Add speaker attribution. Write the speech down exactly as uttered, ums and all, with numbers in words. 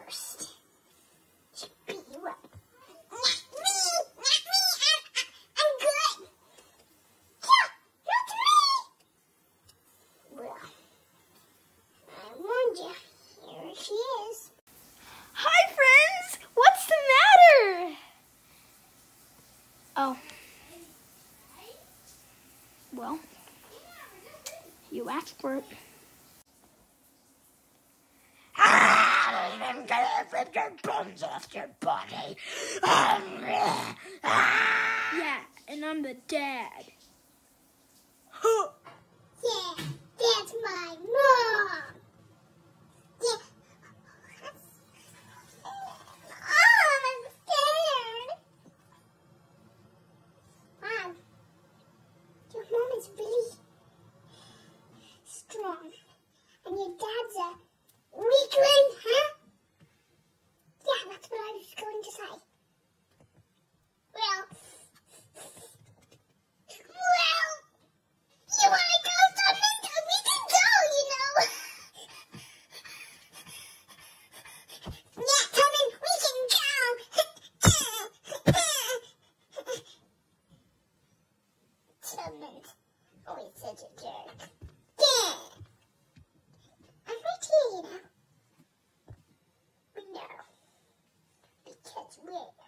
Speaker 1: first. Should beat you up. Not me! Not me! I'm, I'm good! Yeah! Not me! Well, I warned you. Here she is.
Speaker 2: Hi, friends! What's the matter? Oh. Well, you asked for it.
Speaker 3: I'm gonna rip your bones off your body.
Speaker 2: Yeah, and I'm the dad.
Speaker 1: Yeah, that's my mom. Yeah. Oh, I'm scared. Wow. Your mom is really strong. And your dad's a weakling, huh? Yeah, that's what I was going to say. Well, well, you want to go something? We can go, you know. Yeah, Tubman, we can go. Tubman's always such a jerk. Yeah. I'm right here, you know. No. Because we're